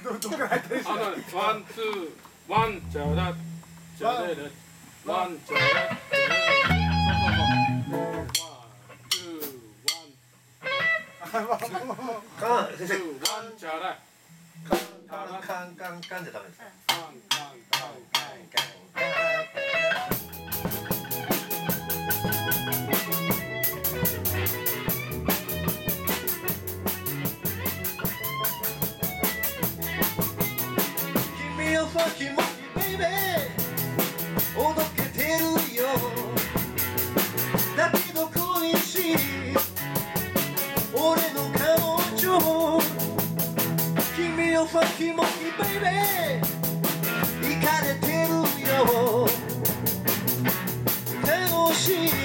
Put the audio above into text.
どっから入ったりしてワンツーワンチャラチャレレワンチャラカン先生ワンチャラカンカンカンじゃダメですか。 カンカンカン君をファキモキベイベーおどけてるよだけど恋しい俺の彼女君をファキモキベイベーイカれてるよ楽しい